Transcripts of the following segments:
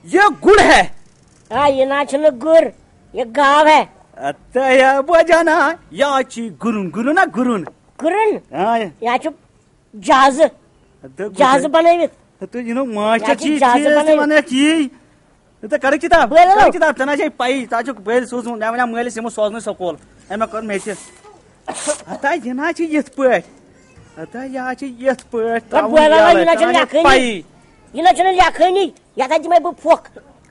یہ گڑ ہے. یہ نہ گر یہ گاو ہے. بجانا یا گرن گرن نا گرن گرن یا جہاز جہاز بنوت تو ماشٹر جی کر کتاب کتاب ژے نا پی تک بل سوزم مے ون مالس یمو سوزن سکول امے کور مے ہتا یہ نا یت پہ ہتا یہ یت پہ یہ نا لکھنی یہ دمے بہ پھوکھ.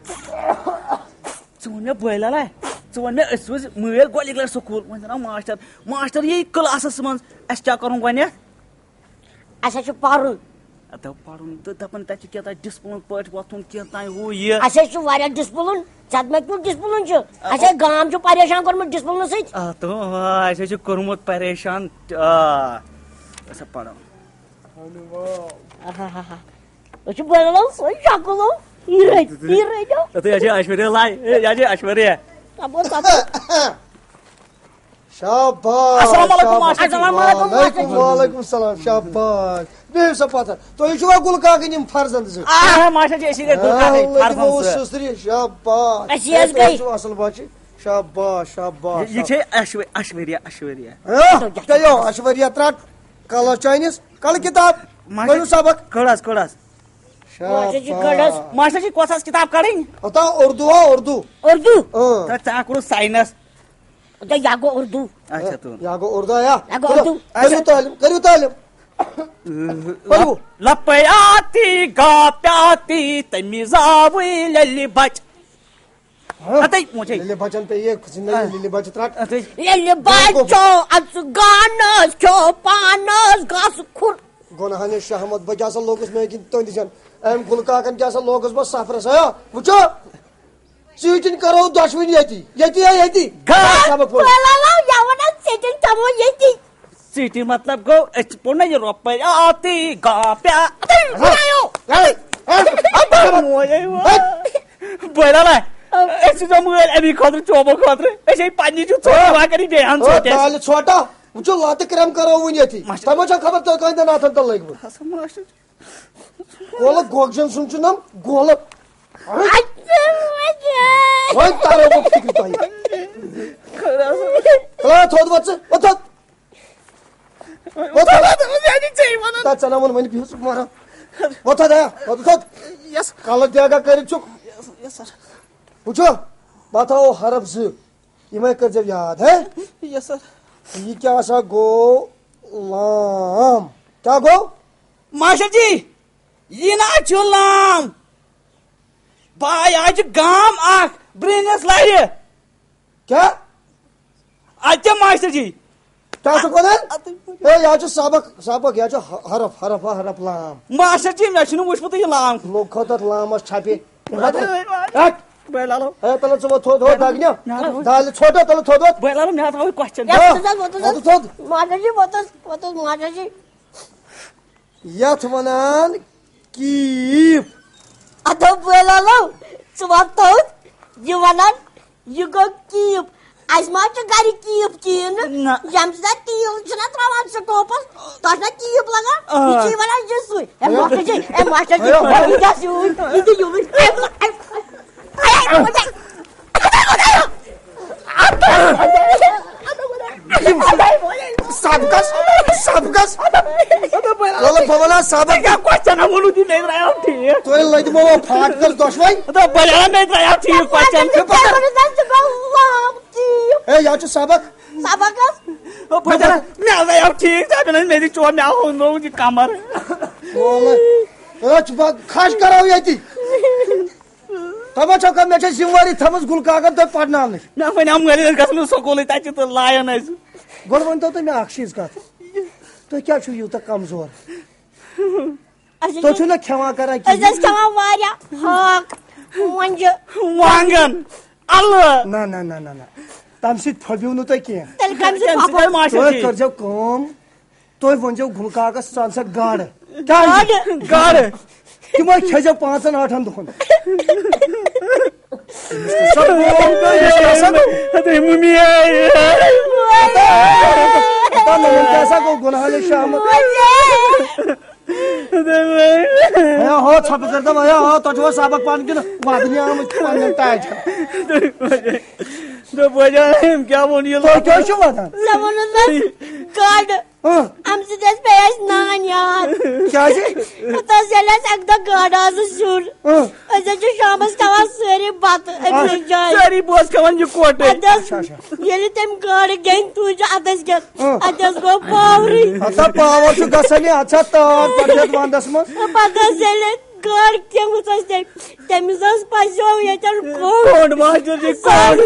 ژٕ وَن مےٚ بٲے لالا ژٕ وَن مےٚ أسۍ ؤژھۍ مٲلۍ گۄڈنِکۍ لَٹہِ سکوٗل وۄنۍ دَپان ماشٹر یی کلاسَس منٛز اَسہِ کیٛاہ کَرُن گۄڈنٮ۪تھ اَسہِ چھُ پَرُن دوٚپ پَرُن تہٕ دَپان تَتہِ چھُ کیٛاہ تام ڈِسپٕلٕن پٲٹھۍ وۄتھُن کینٛہہ تام ہُہ یہِ اَسہِ حظ چھُ واریاہ ڈِسپٕلٕن ژےٚ مےٚ کیُتھ ڈِسپٕلٕن چھُ اَسہِ حظ گام چھُ پریشان کوٚرمُت ڈِسپٕلنہٕ سۭتۍ. اَسہِ حظ چھُ کوٚرمُت پریشان أسۍ پَرو أسۍ چھِ بٔلو سۄے شکلو ایشوریا لاے ایشوریا شاباش وعلیکم السلام شاباش بہو سا پتہ تُہۍ چھُوا گُل کاکٕنۍ یِم فرزند زٕ سُستری شاباش اصل بچہِ شاباش شاباش یہ چھے ایشوریا ایشوریا ایشوریا ترٛٹ کلس چٲنِس کل کتاب پٔرِو سبق کڑس کڑس ماشٹر جی کۄس حظ کتاب کڑٕنۍ ہوتا اردو اردو ژےٚ کوٚرُتھ ساینس یہ گو اردو یا گو اردو یا کٔرِو تعلیٖم کٔرِو تعلیٖم پٔرِو لپے آتی گا پیاتی تمیز آوٕے للہِ بچ لِلہِ بچن پیٚیہِ زندگی لِلہِ بچہِ ترٛٹ ییٚلہِ بچو اژٕ گانس کھیو پانس گاسہٕ کھُر گۄنہٕ ہنہِ شہمت بہٕ کیٛاہ سا لوگُس مےٚ کِنۍ تُہندِ جن أمۍ گُل کاکن کیٛاہ سا لوگُس بہٕ سفرس وٕچھو ژیٖٹِنۍ کرو دۄشوٕنۍ ییٚتی ییٚتی ییٚتی سبق ژیٖٹِنۍ مطلب گوٚو أسۍ پوٚر نا یہِ رۄپے آتی گا پیا بٲے لالا أسۍ سوٗزو مٲلۍ امی خٲطرٕ چوبہٕ خٲطرٕ أسۍ ہے پننہِ چھِ ژوٚٹ دِوان کٔرِتھ بیٚیہِ ہن دالہِ ژھۄٹا وٕچھو لتہٕ کرٛٮ۪م کرو وٕنۍ ییٚتھی تۄہہِ ما چھا خبر تۄہہِ کٲتٮ۪ن اتھن تل لٔگۍمٕتۍ گولہٕ گۄگجن سُنٛد چھُ نم گولہٕ وۄنۍ تارو بہٕ فِکرِ تۄہہِ تھوٚد وۄتھ ژٕ ژٕ نا ووٚن وۄنۍ بِہِو ژٕ مارا وۄتھ دیا تھوٚد کلہٕ دیگا کٔرِتھ چھُکھ وٕچھو بہٕ تھاوو حرف زٕ یِمے کٔرۍزیو یاد یہ کیا سا گو لام کیا گو ماشٹر جی یہ نا چھُ لام باے آج گام اکھ برٛنِس لرِ کیا اچھا ماشٹر جی کیا چھُکھ ونان ہے یہ چھُ سبق سبق یہ چھُ حرف حرف حرف لام ماشٹر جی مےٚ چھُنہٕ وٕچھمُتٕے یہِ لام لوگ کھو تتھ لامس چھپہِ بٲے لالو تلہٕ ژٕ وۄتھ تھوٚد وۄتھ دگنہِ دالہِ ژھۄٹا تلہٕ تھوٚد وۄتھ بٲے لالو مےٚ تھاوٕے کوسچن ماشٹر جی یتھ ونان کیٖپ ادو بٲے لالو ژٕ وَن تھوٚد یہِ ونان یہِ گوٚو کیٖپ اَسہِ ما چھُ گرِ کیٖپ کِہیٖنۍ نہٕ ییٚمہِ سۭتۍ تیٖل چھُنہ تراوان سٹوپس تتھ چھُنہ کیٖپ لگان یہِ چھِ ونان یہِ سُے ماشٹر جی سبقس سبقس بہٕ ونان سبق تُہۍ لٔدمو پھاٹکس دۄشوے ہے یہِ چھُ سبق کمر کھش کرو ییٚتی تۄہہِ ما چھو مےٚ چھےٚ ذمہٕ وٲری تھٲومٕژ گُل کاکن تۄہہِ پرناونٕچ مےٚ وَنیٛاو مٲلۍ گژھُن سکوٗلٕے تَتہِ چھِ تہٕ لایان أسۍ گۄڈٕ ؤنۍتو تُہۍ مےٚ اکھ چیٖز کتھ تُہۍ کیٛازِ چھِو یوٗتاہ کمزور تُہۍ چھِو نا کھٮ۪وان کران وانگن الہٕ نہ نہ نہ نہ نہ تمہِ سۭتۍ پھٔبِو نہٕ تُہۍ کینٛہہ تُہۍ کٔرزیو کٲم تُہۍ ؤنزیو گُل کاکس ژٕ ان سا گاڈٕ گاڈٕ تِمے کھیزیو 5-8 دۄہن کیٛاہ سا گوٚو گُنہالہِ شامت ہو چھپ کر دم ہو تو سبق پان کن ودنی آمت پن ٹاچ کیا ون یہ ودان گاڈ ام سی پہ نان یاد اک دہ گاڈ آز شر شام کھان ساری بتہ ساری بوز کھان یہ کوٹ یل تم گاڈ گین تج اتس اتس گو پاورے پاور گھان اتھا تاب ونس من پتہ گاڈ کھیمٕژ تٔمِس ٲس پزیو ییٚتٮ۪ن کوڈ ماسٹر جی کوڈ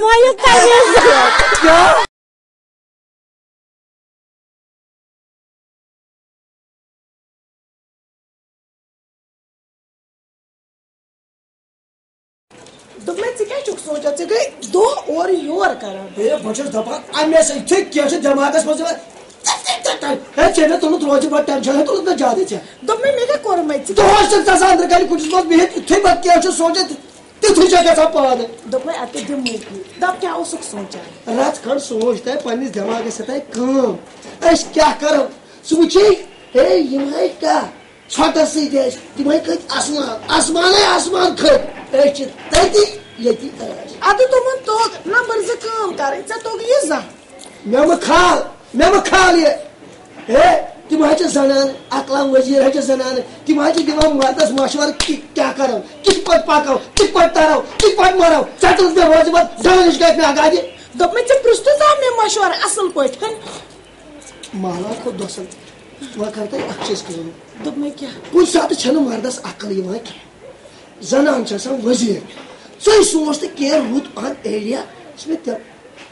سوچان ژٕ گٔے دۄہ اورٕ یور کران بہٕ چھُس دپان اَمے سۭتۍ کینٛہہ چھُ دٮ۪ماغس منٛز ہے ژےٚ مےٚ تُلُتھ روزِ بہٕ ٹٮ۪نشن ہے تُلُتھ مےٚ زیادٕ ژےٚ دوٚپ مےٚ کیٛاہ کوٚرمَے ژٕ دۄہس چھُکھ ژٕ آسان أنٛدرٕ کَنہِ کُٹھِس منٛز بِہِتھ یِتھُے پتہٕ کینٛہہ چھُ سونٛچان تِتھُے چھےٚ گژھان پانہٕ دوٚپمَے اَدٕ دِمٕے دپ کیٛاہ اوسُکھ سونٛچان رژھ کھنٛڈ سونٛچ تۄہہِ پننِس دٮ۪ماغس سۭتۍ کٲم أسۍ کیٛاہ کرو ژٕ وٕچھے ہے یِم ہے کیٛاہ ژھۄٹس سۭتۍ ٲسۍ تِم ہے کھٔتۍ آسمان آسمانے آسمان کھٔتۍ أسۍ چھِ تٔتی ییٚتی اَدٕ دوٚپُن توٚگ نمبر 2 کٲم کرٕنۍ ژےٚ توٚگ یہِ زانٛہہ مےٚ مہ کھال یہِ ہے تِم حظ چھِ زنانہٕ اقلام وزیٖر حظ چھِ زنانہٕ تِم حظ چھِ دِوان مردس مشورٕ کیٛاہ کرو کِتھ پٲٹھۍ پکو کِتھ پٲٹھۍ ترو کِتھ پٲٹھۍ مرو ژٕ تُلھ مےٚ روزِ پتہٕ زنان نِش گژھِ مےٚ آگادِ دوٚپمَے ژےٚ پرٛژھتھٕ مےٚ مشورٕ اصل پٲٹھۍ محلہ کھوٚت دۄسن وۄنۍ کر تۄہہِ اکھ چیٖز کٲم دوٚپمَے کیٛاہ کُنہِ ساتہٕ چھنہٕ مردس عقل یِوان کینٛہہ زنان چھِ آسان وزیٖر ژٕے سوٗنچ تہٕ کینٛہہ رُت پہن ایریا یُس مےٚ تِم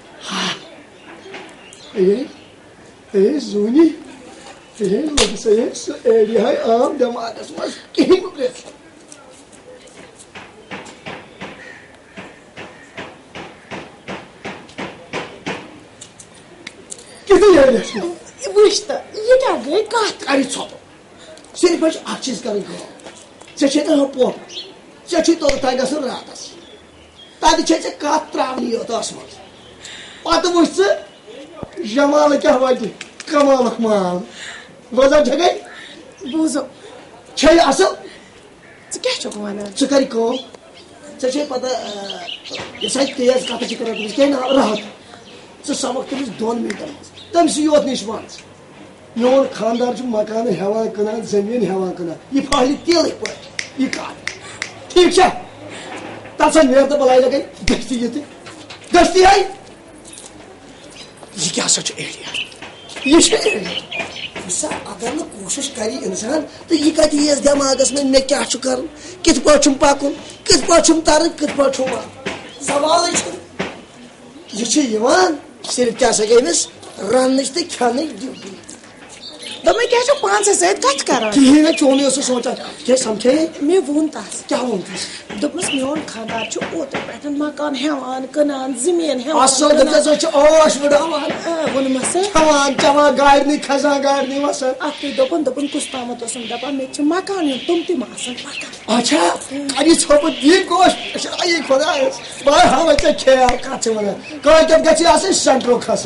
اے زوٗنی لوٚگ سا سُہ ایریا آو دٮ۪ماغس منٛز کِہیٖنۍ گژھِ کِتھُے ایریاہس منٛز وٕچھ تہٕ یہِ کیٛاہ گٔے کتھ کر ژھۄپہٕ صرف چھِ اکھ چیٖز کرٕنۍ کٲم ژےٚ چھے ترٛاوُن پوپر ژےٚ چھُے توٚتام گژھُن راتس تتہِ چھے ژےٚ کتھ ترٛاونی یوتس منٛز پتہٕ وٕچھ ژٕ جمالہٕ کیٛاہ واتہِ کمالُک مال بوزان چھےٚ گٔے بوٗزو چھے یہِ اصل ژٕ کیٛاہ چھُکھ ونان ژٕ کر کٲم ژےٚ چھے پتہ یۄس اَتہِ تیز کتھ چھِ کران تٔمِس کیٛاہ ناو راحت ژٕ سبق تٔمِس 2 مِنٹن منٛز تٔمسٕے یوت نِش ون میون خاندار چھُ مکانہٕ ہٮ۪وان کٕنان زٔمیٖن ہٮ۪وان کٕنان یہِ پھہلہِ تیٖلٕکۍ پٲٹھۍ یہِ کتھ ٹھیٖک چھا تتھ سا نیرِ تہٕ بلاے لگے گٔژھتٕے یہِ تہِ گٔژھتٕے ہے یہِ کیٛاہ سا چھُ ایریا یہِ چھُ ایریا سا اگر نہٕ کوٗشش کرِ انسان تہٕ یہِ کتہِ ییٖیس دٮ۪ماغس منٛز مےٚ کیٛاہ چھُ کرُن کِتھ پٲٹھۍ چھُم پکُن کِتھ پٲٹھۍ چھُم ترُن کِتھ پٲٹھۍ چھُم واتُن سوالٕے چھُ یہِ چھُ یِوان صرف کیٛاہ سا گٔے أمِس رننٕچ تہٕ کھٮ۪نٕچ ڈیوٹی دوٚپمَے کیٛاہ چھُکھ پانسٕے سۭتۍ کتھ کران کِہیٖنۍ نہٕ چونٕے اوسُس سونٛچان کیٛاہ سمکھے مےٚ ووٚن تس کیٛاہ ووٚن تس دوٚپمَس میون خاندار چھُ اوترٕ پٮ۪ٹھ مکان ہٮ۪وان کٕنان زٔمیٖن اصل دٔپۍزٮ۪س چھِ عٲش وٕڈاوان ووٚنمَس کھٮ۪وان چٮ۪وان گاڑنٕے کھسان گاڑنٕے وسان اکھتُے دوٚپُن کُس تامَتھ اوسُم دپان مےٚ چھُ مکان ہیوٚن تِم تہِ ما آسان پکان اچھا کَرِ ژھۄپہٕ یہِ گوش یہِ خۄدایس بہٕ ہاوے ژےٚ خیال کتھ ژٕ ونان کٲلۍکٮ۪تھ گژھِ آسٕنۍ سینٹرو کھسُن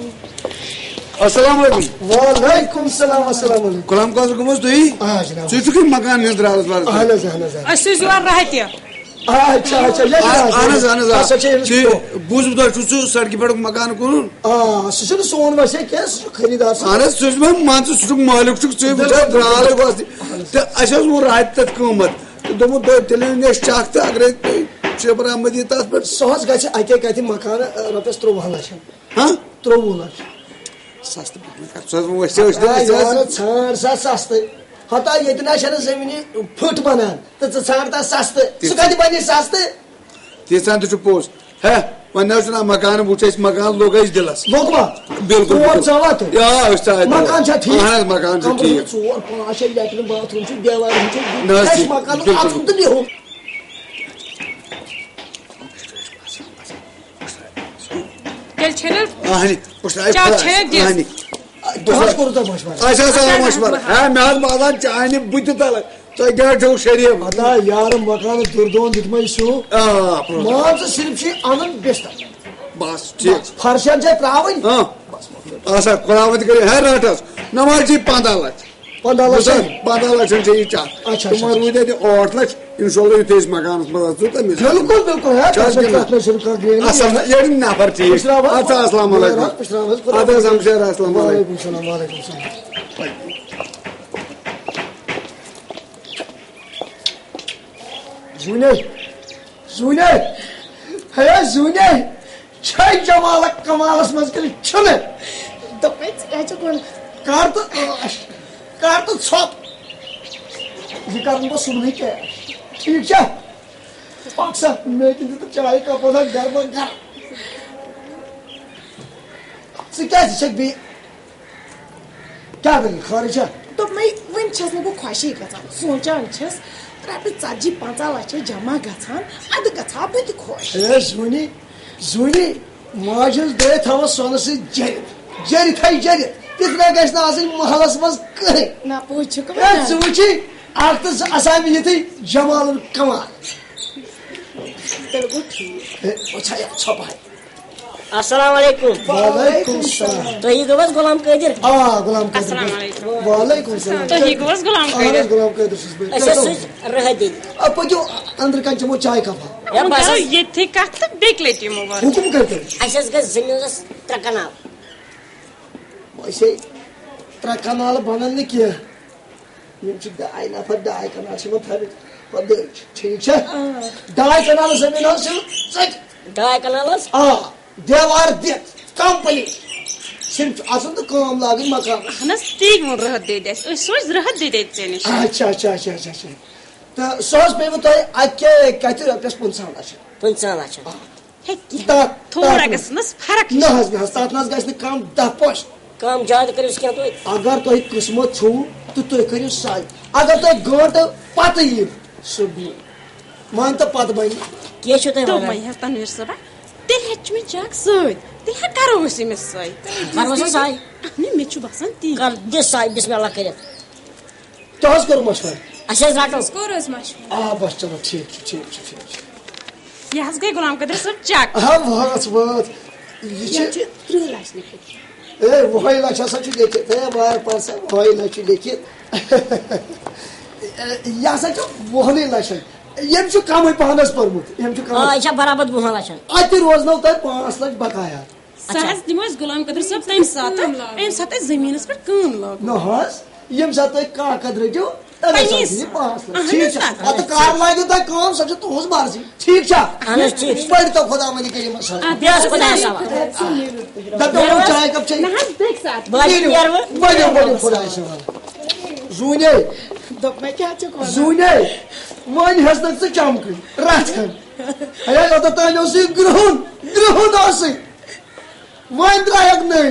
السلام علیکم وعلیکم السلام السلام علیکم غلام قادر گوٚمُت تُہی ژٕ چھُکھ یہِ مکان ہِنٛز درازٕ اہن حظ اہن حظ أسۍ ٲسۍ یور راتہِ اچھا اچھا اہن حظ اہن حظ بوٗزمُت تۄہہِ چھُ سُہ سڑکہِ پٮ۪ٹھ مکان کٕنُن سُہ چھُنہٕ سون وسے کینٛہہ سُہ چھُ خریٖدار اہن حظ سُہ چھُ مان ژٕ سُہ چھُکھ مٲلِک چھُکھ ژٕ وٕچھان درٛالٕے گوس تہٕ اَسہِ حظ ووٚن راتہِ تتھ قۭمتھ تہٕ دوٚپمُت تیٚلہِ أنۍ اَسہِ چک تہٕ اگرے تُہۍ چھِ برآمدی تتھ پٮ۪ٹھ سُہ حظ گژھِ اَکے کتھِ مکان رۄپیس 13 لچھ 13 لچھ ژھانڈ سا سستہٕ ہتا ییٚتہِ نہ چھنہٕ زٔمیٖنہِ پھٕٹ بنان تہٕ ژٕ ژھانڈ تتھ سستہٕ سُہ کتہِ بنہِ سستہٕ تیٖژہن تہِ چھُ پوٚز ہے وۄنۍ حظ چھُنہ مکان وٕچھ اَسہِ مکان لوٚگ اَسہِ دِلس لوٚگ ما بِلکُل مکان چھا ٹھیٖک اہن حظ مکان چھُ ٹھیٖک 4-5 چھِ لیٹرِن باتھ روٗم چھِ دیوارن نہ چھِ مکان اَژُن تہٕ بِہُن تیٚلہِ چھِ دۄہس کوٚروٕ تۄہہِ مشورٕ اَسہِ حظ آو مشورٕ ہے مےٚ حظ باسان چانہِ بٕتھِ تلہٕ تۄہہِ کیٛاہ چھُو شریٖف ہتا یارٕ مکانہٕ دُردون دیُتمے سُہ مان ژٕ صرف چھِ انُن بِستر بس ٹھیٖک فرشن چھےٚ ترٛاوٕنۍ آسا خۄداوند کٔرِتھ ہے رٹس نہ وٲتۍ 15 لچھ 15 لچھ 15 لچھ یہ چک تم روٗدۍ اَتہِ 8 لچھ انشاءاللہ یُتھُے أسۍ مکانس منٛز اژو تٔمِس بالکل بالکل اصل نفر ٹھیک اچھا السلام علیکم اد حظ ہمشیر السلام علیکم زوٗنے ہے زوٗنے چھے جمالک کمالس منٛز کِنہٕ چھُنہٕ کر تہٕ ژھۄپ یہِ کرن بہٕ صُبحٲے کیش ٹھیٖک چھا پک سا مےٚ تہِ دِتہٕ چایہِ کپ گرٕ گر ژٕ کیازِ چھکھ بیٚیہِ کیٛاہ دٔلیٖل خٲرٕے چھا دوٚپمَے وۄنۍ چھَس نہٕ بہٕ خۄشی گژھان سونٛچان چھَس رۄپیہِ 40-50 لچھ جمع گژھان اَدٕ گژھٕ ہا بہٕ تہِ خۄش ہے زوٗنی ماجہِ ہٕنٛز دٲے تھاوان سۄنہٕ سۭتۍ جٔرِتھ جٔرِتھ تِتھ پٲٹھۍ گژھِ نہٕ آسٕنۍ محلس منٛز کٕہٕنۍ نہ پوٚز چھُکھ ژٕ وٕچھی اکھ تہٕ زٕ اسامہِ یِتھٕے جمالُن کمال تیٚلہِ گوٚو ٹھیٖک ژھۄپاے السلام علیکم وعلیکم السلام تُہی گوٚو حظ غلام قٲدر غلام السلام علیکم وعلیکم السلام تُہی گوٚو حظ غلام قٲدر غلام قٲدر چھُس بہٕ أسۍ ٲسۍ سُچ رٕہَے دِنۍ پٔکِو أنٛدرٕ کَنہِ چٮ۪مو چاے کپا گوٚو ییٚتھی کتھ تہٕ بیٚکہِ لٹہِ یِمو وارٕ حُکُم کٔرۍتو اَسہِ حظ گژھِ زٔمیٖنَس 3 کنال أسے 3 کنالہٕ بنن نہٕ کینٛہہ یِم چھِ 2 نفر 2 کنال چھِ یِمن تھٲومٕتۍ دٔج ٹھیٖک چھا 2 کنال زٔمیٖن حظ چھِ ژٔٹۍ 2 کنال حظ دیوار دِتھ کمپلیٹ صرف آسان تہٕ کٲم لاگٕنۍ مکان اہن حظ تی ووٚن رٕہت دِدِ اَسہِ أسۍ سوٗزۍ رٕہت دِدِ ژےٚ نِش اچھا تہٕ سُہ حظ پیٚوٕ تۄہہِ اَکہِ کَتہِ رۄپیَس 15 لچھ 15 لچھ تھوڑا گژھنس فرق نہ حظ تَتھ نہ حظ گژھِ نہٕ کم 10 پوش کم زیادٕ کٔرِوس کینٛہہ تُہۍ اگر تۄہہِ قٕسمت چھُو تہٕ تُہۍ کٔرِو سَے اگر تۄہہِ گٲنٛٹہٕ پتہٕ یِیِو سُہ بِہِو مان تہٕ پتہٕ بنہِ کیٛاہ چھُو تُہۍ دوٚپمَے وَنان حظ تنویٖر صٲبا تیٚلہِ ہیٚچھ مےٚ چک سۭتۍ تیٚلہِ ہا کرو أسۍ أمِس سۭتۍ کَروس حظ سَے مےٚ چھُ باسان تی کر دِ سَے بِسمہِ اللہ کٔرِتھ تۄہہِ حظ کوٚر مشورٕ اَسہِ حظ رَٹو کوٚر حظ مشورٕ بس چلو ٹھیٖک چھُ یہِ حظ گٔے غلام قٲدر صٲب چک وٲژ یہِ چھِ 30 لچھ لیکھِتھ وُہے لچھ ہسا چھُ لیکھِتھ وار پرسا وُہے لچھ چھُ لیکھِتھ یہِ ہسا چھُ 20 لچھن ییٚمۍ چھُ کمٕے پہن حظ پوٚرمُت ییٚمۍ چھُ کمٕے یہِ چھا برابر 20 لچھن اَتہِ روزنو تۄہہِ 5 لچھ بقایا سۄ حظ دِمو أسۍ غلام قٲدر صٲب تمہِ ساتہٕ ییٚمہِ ساتہٕ أسۍ زٔمیٖنس پٮ۪ٹھ کٲم لاگو نہ حظ ییٚمہِ ساتہٕ تُہۍ کاکد رٔٹِو تَمے ساتہٕ دِیِو 5 لچھ اہن ٹھیٖک حظ چھا پتہٕ کر لٲگِو تۄہہِ کٲم سۄ چھِ تُہنٛز مرضی ٹھیٖک چھا اہن حظ ٹھیٖک پٔرۍتو خۄدا مٔنی کٔرِمس بیٚیہِ حظ خۄدایَس حوالہٕ دپیو چاے کپ چیٚیِو نہ حظ بیٚکہِ ساتہٕ بہٕ حظ نیرٕ وۄنۍ بٔنِو خۄدایَس حوالہٕ زوٗنے دوٚپمَے کیٛاہ چھُکھ وَنان زوٗنے وۄنۍ ہٮ۪ژنکھ ژٕ چمکٕنۍ رَتھ کھنٛڈ ہے اوٚتانۍ اوس یہِ گرٛہُن اوسُے وۄنۍ درٛایکھ نٔنۍ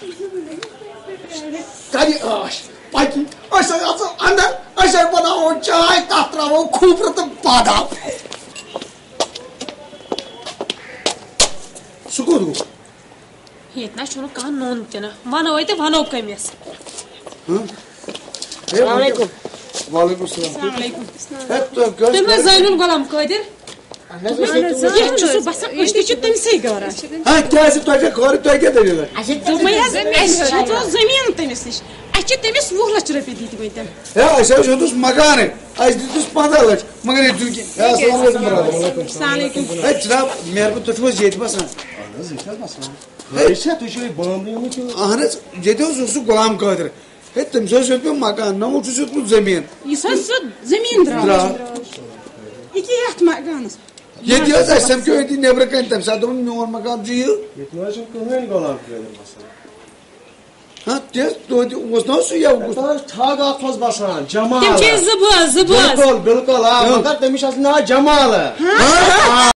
کرِ عٲش پکہِ أسۍ اژو اندر أسۍ بناوو چاے تتھ تراوو کھوٗپرٕ تہٕ بادام سُہ کوٚت گوٚو ییٚتہِ نہ چھُنہٕ کانٛہہ نوٚن تہِ نہٕ ونو تہِ ونو کٔمِس السلام علیکم وعلیکم السلام السلام علیکم ہے تُہۍ ما زٲنِوُن غلام قٲدر ییٚتہِ چھُ سُہ باسان أسۍ تہِ چھِ تٔمسٕے گران کیازِ تۄہہِ چھا خٲر تۄہہِ کیٛاہ دٔلیٖل دوٚپمَے حظ اَسہِ ہیٚژو زٔمیٖن تٔمِس نِش اَسہِ چھِ تٔمِس 20 لچھ رۄپیہِ دِتمٕتۍ ہے اَسہِ حظ ہیوٚتُس مکانٕے اَسہِ دِتُس 15 لچھ مگر ییٚتہِ السلام علیکم ہے جناب مہربٲنی تُہۍ چھِو حظ ییٚتہِ بسان اہن حظ ییٚتہِ حظ اوس سُہ غلام قٲدر ہے تٔمِس حظ ہیوٚت مےٚ مکان نہ چھُس ہیوٚتمُت زٔمیٖن یُس حظ سُہ زٔمیٖن درٛاو ییٚکیٛاہ یتھ مکانس ییٚتہِ حظ اَسہِ سمکھیو ییٚتہِ نیبرٕ کَنہِ تَمہِ ساتہٕ دوٚپُن میون مکان چھُ یہِ ہاں تہِ حظ توتہِ اوس نہ حظ سُہ ٹھگ اکھ اوس بسان تِم چھِ زٕ بٲژ بالکل مگر تٔمِس چھُ آسان ناو جمال